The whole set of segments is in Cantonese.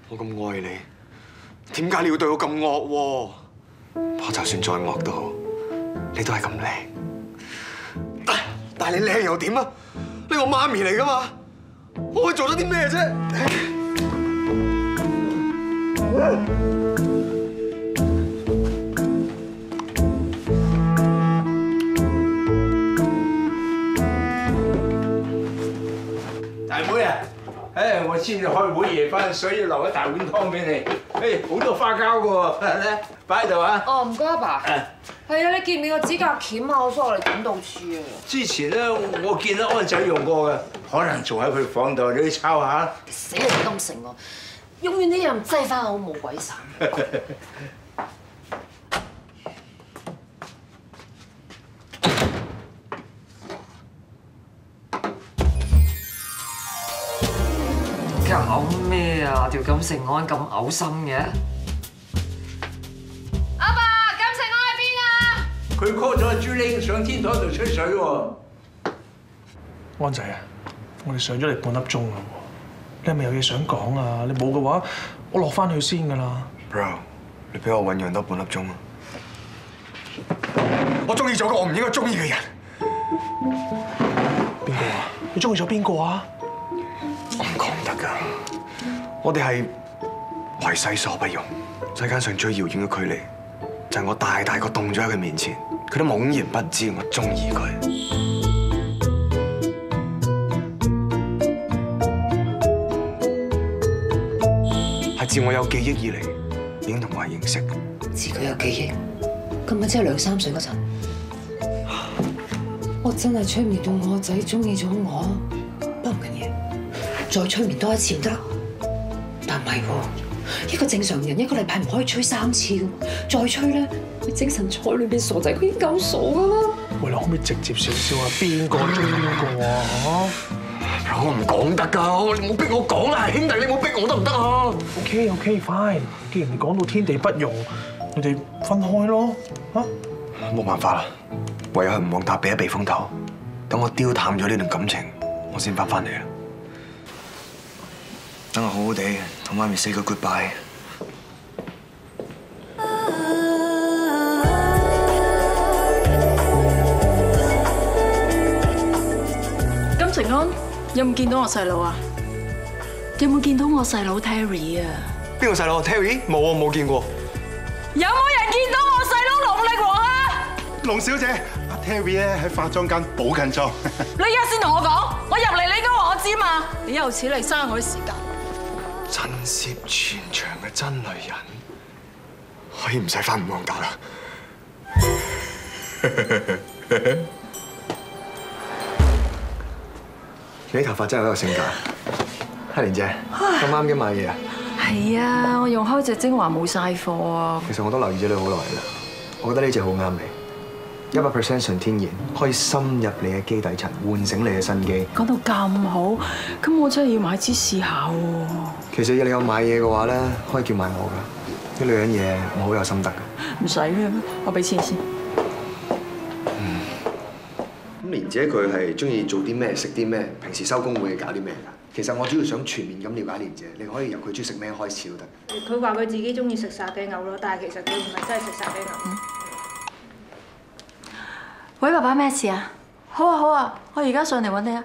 我咁愛你，點解你要對我咁惡？我就算再惡都好，你都係咁靚。但係你靚又點啊？你我媽咪嚟噶嘛？我可以做咗啲咩啫？ 大妹啊！我知你開會夜翻，所以留一大碗湯俾你。好多花膠嘅喎，咧擺喺度啊！ 哦，唔該阿爸。係啊，你見唔見個指甲鉗啊？我想我嚟剪到處啊！ 之前咧，我見到安仔用過嘅，可能仲喺佢房度，你去抄下。 死你咁成喎！永遠呢樣擠翻我冇鬼散。 搞咩啊？條錦成安咁嘔心嘅？ 阿爸，錦成安喺邊啊？ 佢 call 咗朱玲上天台度吹水喎。 安仔啊，我哋上咗嚟半粒鐘啦喎，你係咪有嘢想講啊？你冇嘅話，我落翻去先㗎啦。 Bro， 你俾我醖釀多半粒鐘啊！我中意咗個我唔應該中意嘅人。 邊個啊？你中意咗邊個啊？ 我唔講得㗎，我哋係為勢所不容。世界上最遙遠嘅距離，就係我大個凍咗喺佢面前，佢都懵然不知我中意佢。係自我有記憶以嚟，已經同我係認識。 自佢有記憶，咁咪即係2、3歲嗰陣，我真係催眠到我仔中意咗我，不唔緊要。再催眠多一次唔得啦，但唔係喎，一個正常人1個禮拜唔可以催3次嘅，再催咧，佢精神菜裏邊傻仔佢已經夠傻噶啦。 喂，你可唔可以直接少少啊？邊個中意邊個啊？ 我唔講得㗎，你冇逼我講啦，兄弟，你冇逼我得唔得啊 ？OK fine， 既然你講到天地不容，你哋分開咯，嚇？ 冇辦法啦，唯有去吳旺達避一避風頭，等我丟淡咗呢段感情，我先翻嚟啦。等我好好地同媽咪 say 個 goodbye。 金成安，有冇見到我細佬啊？有冇見到我細佬 Terry 啊？ 邊個細佬 Terry？冇啊，冇見過。 有冇人見到我細佬龍力王啊？ 龍小姐，阿 Terry 咧喺化妝間補緊妝。 你而家先同我講，我入嚟你應該話我知嘛？你有此嚟嘥我啲時間。 震懾全場嘅真女人，可以唔使返吳旺達啦。你啲頭髮真係好有性格，黑蓮姐，咁啱嘅買嘢啊？ 係啊，我用開隻精華冇晒貨啊。 其實我都留意咗你好耐啦，我覺得呢隻好啱你，100% 純天然，可以深入你嘅基底層，喚醒你嘅心機。 講到咁好，咁我真係要買支試下喎。 其實你有買嘢嘅話咧，可以叫埋我㗎，啲女人嘢我好有心得㗎。 唔使啦，我俾錢先。 咁蓮姐佢係中意做啲咩，食啲咩，平時收工會搞啲咩㗎？其實我主要想全面咁了解蓮姐，你可以由佢中意食咩開始都得。 佢話佢自己中意食沙爹牛咯，但係其實佢唔係真係食沙爹牛。 喂，爸爸咩事啊？好啊好啊，我而家上嚟揾你啊。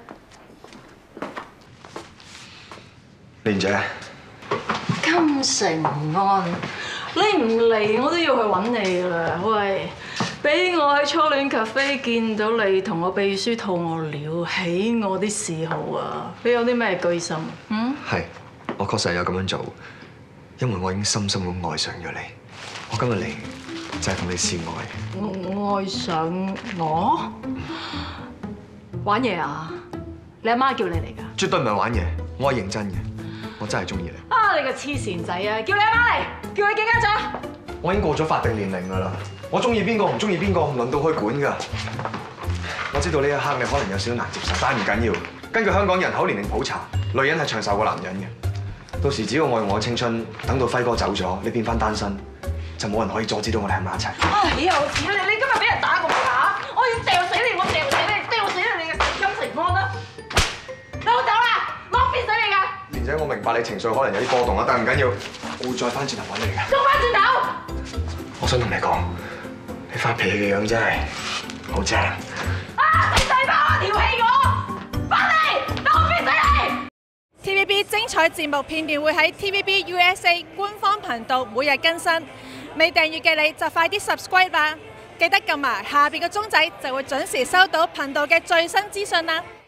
蓮姐， 金成安，你唔嚟我都要去揾你㗎啦。喂，俾我喺初戀 cafe 見到你同我秘書吐我料，起我啲嗜好啊！你有啲咩居心？ 係，我確實有咁樣做，因為我已經深深咁愛上咗你。我今日嚟就係同你示愛。 愛上我？玩嘢啊？你阿媽叫你嚟㗎？ 絕對唔係玩嘢，我係認真嘅，我真係中意你。 啊！你個黐線仔啊！叫你阿媽嚟，叫佢見家長。 我已經過咗法定年齡㗎啦，我中意邊個唔中意邊個，唔輪到去管㗎。我知道呢一刻你可能有少少難接受，但係唔緊要。根據香港人口年齡普查，女人係長壽過男人嘅。到時只要我用我嘅青春，等到輝哥走咗，你變翻單身，就冇人可以阻止到我哋喺埋一齊。 哎呀！我指你今日俾人打個靶，我要掉死你！我掉死你！掉死你嘅金成安啦！你好走啦，我必死你㗎！ 蓮姐，我明明白你情緒可能有啲波動啊，但係唔緊要，我會再翻轉頭揾你嘅。 仲翻轉頭！ 我想同你講，你發脾氣嘅樣真係好正。 啊！你細胞我調戲我，翻嚟，等我逼死你！ TVB 精彩節目片段會喺 TVB USA 官方頻道每日更新，未訂閱嘅你就快啲 subscribe 啦！記得撳埋下邊嘅鐘仔，就會準時收到頻道嘅最新資訊啦〜